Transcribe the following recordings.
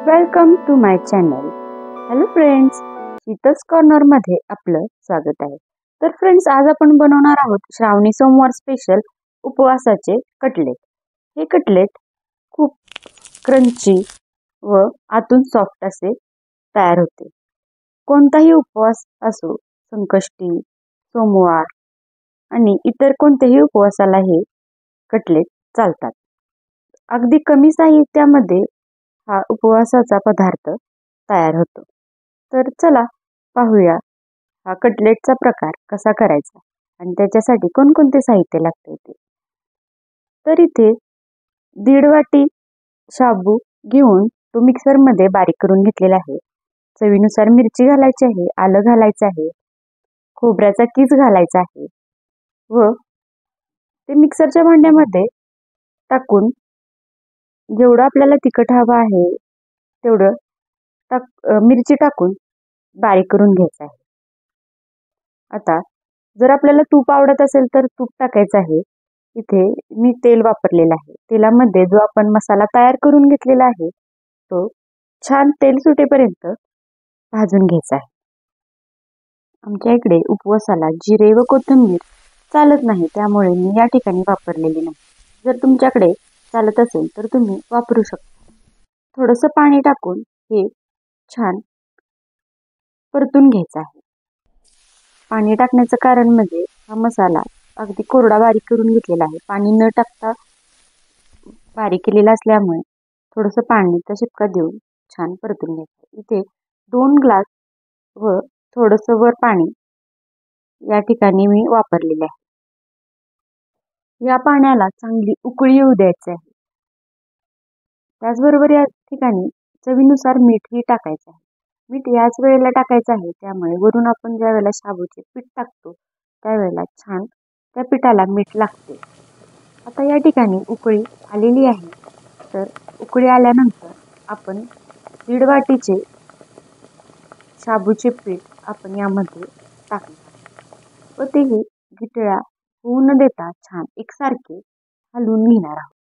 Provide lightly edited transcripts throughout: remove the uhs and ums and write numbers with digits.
Welcome to my channel. Hello friends, Sheetal's कॉर्नरमध्ये आपलं स्वागत आहे. तर फ्रेंड्स, आज आपण बनवणार आहोत श्रावणी सोमवार स्पेशल उपवासाचे कटलेट. हे कटलेट खूप क्रंची व आतून सॉफ्ट असे तयार होते. कोणताही उपवास असो, संकष्टी, सोमवार आणि इतर कोणत्याही उपवासाला हे कटलेट चालतात. अगदी कमी साहित्यामध्ये हा उपवासाचा पदार्थ तयार होतो. तर चला पाहूया हा कटलेटचा प्रकार कसा करायचा आणि त्याच्यासाठी कोणकोणते साहित्य लागते ते. तर इथे 1.5 वाटी शाबू घेऊन तो मिक्सरमध्ये बारीक करून घेतलेला आहे. चवीनुसार मिरची घालायची आहे, आलं घालायचं आहे, खोबऱ्याचा कीस घालायचा आहे व ते मिक्सरच्या भांड्यामध्ये टाकून जेवढं आपल्याला तिखट हवं आहे तेवढं मिरची टाकून बारीक करून घ्यायचं आहे. आता जर आपल्याला तूप आवडत असेल तर तूप टाकायचं आहे. इथे मी तेल वापरलेलं आहे. तेलामध्ये जो आपण मसाला तयार करून घेतलेला आहे तो छान तेल सुटेपर्यंत भाजून घ्यायचा आहे. आमच्या इकडे उपवासाला जिरे व कोथिंबीर चालत नाही, त्यामुळे मी या ठिकाणी वापरलेली नाही. जर तुमच्याकडे चालत असेल तर तुम्ही वापरू शकता. थोडंसं पाणी टाकून हे छान परतून घ्यायचं आहे. पाणी टाकण्याचं कारण म्हणजे हा मसाला अगदी कोरडा बारीक करून घेतलेला आहे. पाणी न टाकता बारीक केलेला असल्यामुळे थोडंसं पाण्याचा शिपका देऊन छान परतून घ्यायचं. इथे 2 ग्लास व थोडंसं वर पाणी या ठिकाणी मी वापरलेले आहे. या पाण्याला चांगली उकळी येऊ द्यायची आहे. त्याचबरोबर या ठिकाणी चवीनुसार मीठही टाकायचं आहे. मीठ याच वेळेला टाकायचं आहे, त्यामुळे वरून आपण ज्या वेळेला शाबूचे पीठ टाकतो त्यावेळेला छान त्या पिठाला मीठ लागते. आता या ठिकाणी उकळी आलेली आहे. तर उकळी आल्यानंतर आपण 1.5 वाटीचे शाबूचे पीठ आपण यामध्ये टाकणार व तेही गिठळ्या होऊ न देता छान एकसारखे हलवून घेणार आहोत.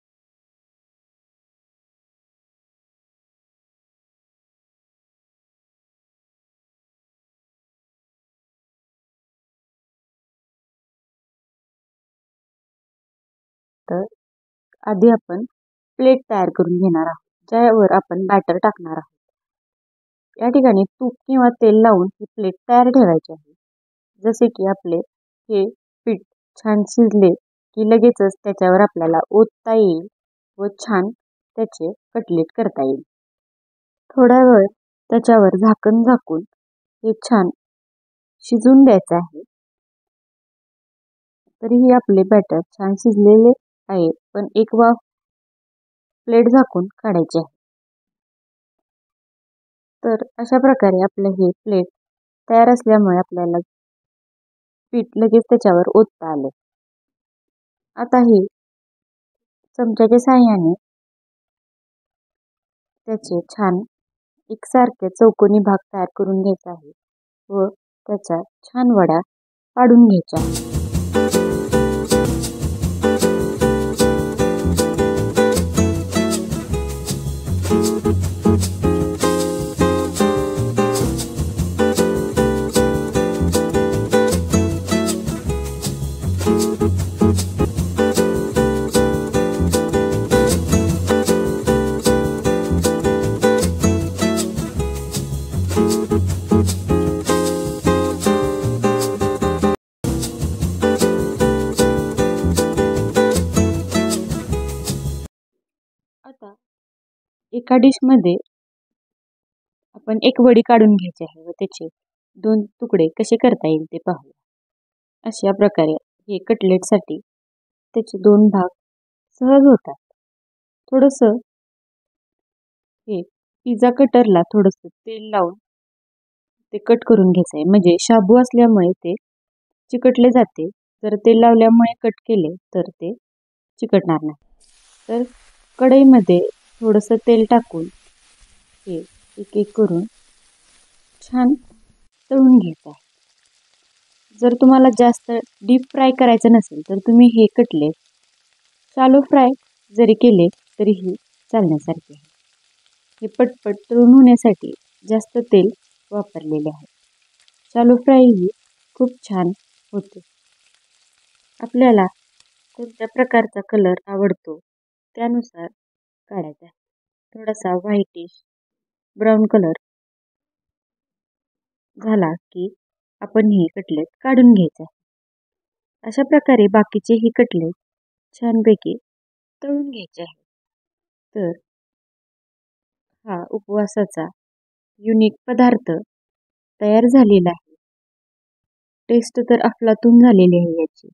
तर आधी आपण प्लेट तयार करून घेणार आहोत, ज्यावर आपण बॅटर टाकणार आहोत. या ठिकाणी तूप किंवा तेल लावून ही प्लेट तयार ठेवायची आहे. जसे की आपले हे पीठ छान शिजले की लगेचच त्याच्यावर आपल्याला ओतता येईल व छान त्याचे कटलेट करता येईल. थोडा वेळ त्याच्यावर झाकण झाकून हे छान शिजून द्यायचं आहे. तरीही आपले बॅटर छान शिजलेले आहे, पण एक वाफ प्लेट झाकून काढायची आहे. तर अशा प्रकारे आपलं हे प्लेट तयार असल्यामुळे आपल्याला पीठ लगेच त्याच्यावर ओतता आले. आता हे चमच्याच्या साहाय्याने त्याचे छान एकसारखे चौकोनी भाग तयार करून घ्यायचा आहे व त्याच्या छान वड्या पाडून घ्यायच्या आहेत. आता एका डिशमध्ये आपण एक वडी काढून घ्यायची आहे व त्याचे 2 तुकडे कसे करता येईल ते पाहूया. अशा प्रकारे हे कटलेटसाठी त्याचे 2 भाग सहज होतात. थोडंसं हे पिझ्झा कटरला थोडंसं तेल लावून ते कट करून घ्यायचं आहे, म्हणजे शाबू असल्यामुळे ते चिकटले जाते. जर तेल लावल्यामुळे कट केले तर ते चिकटणार नाही. तर कढईमध्ये थोडंसं तेल टाकून हे एक एक करून छान तळून घ्यायचं आहे. जर तुम्हाला जास्त डीप फ्राय करायचं नसेल तर तुम्ही हे कटलेट शॅलो फ्राय जरी केले तरीही चालण्यासारखे आहे. हे पटपट तळून होण्यासाठी जास्त तेल वापरलेले आहे. शालो फ्राय ही खूप छान होते. आपल्याला कोणत्या प्रकारचा कलर आवडतो त्यानुसार काढायचा आहे. थोडासा व्हाईटिश ब्राऊन कलर झाला की आपण हे कटलेट काढून घ्यायचे आहे. अशा प्रकारे बाकीचे ही कटलेट छानपैकी तळून घ्यायचे आहे. तर हा उपवासाचा युनिक पदार्थ तयार झालेला आहे. टेस्ट तर अफलातून झालेली आहे याची.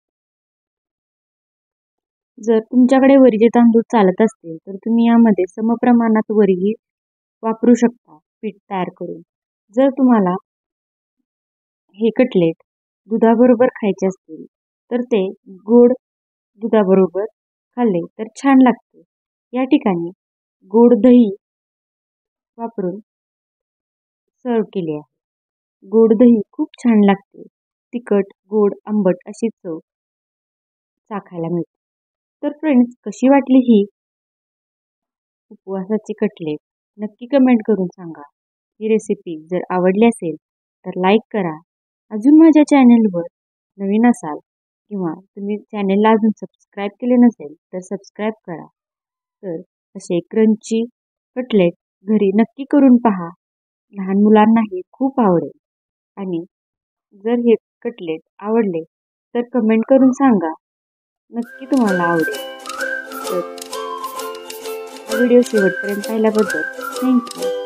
जर तुमच्याकडे वरीचे तांदूळ चालत असतील तर तुम्ही यामध्ये समप्रमाणात वरीही वापरू शकता पीठ तयार करून. जर तुम्हाला हे कटलेट दुधाबरोबर खायचे असतील तर ते गोड दुधाबरोबर खाल्ले तर छान लागते. या ठिकाणी गोड दही वापरून सर्व केले आहे. गोड दही खूप छान लागते. तिखट, गोड, आंबट अशी चव चाखायला मिळते. तर फ्रेंड्स, कशी वाटली ही उपवासाची कटलेट नक्की कमेंट करून सांगा. ही रेसिपी जर आवडली असेल तर लाईक करा. अजून माझ्या चॅनलवर नवीन असाल किंवा तुम्ही चॅनलला अजून सबस्क्राईब केले नसेल तर सबस्क्राईब करा. तर असे क्रंची कटलेट घरी नक्की करून पहा. लहान मुलांनाही खूप आवडेल. आणि जर हे कटलेट आवडले तर कमेंट करून सांगा. नक्की तुम्हाला आवडेल. तर हा व्हिडिओ शेवटपर्यंत पाहिल्याबद्दल थँक्यू.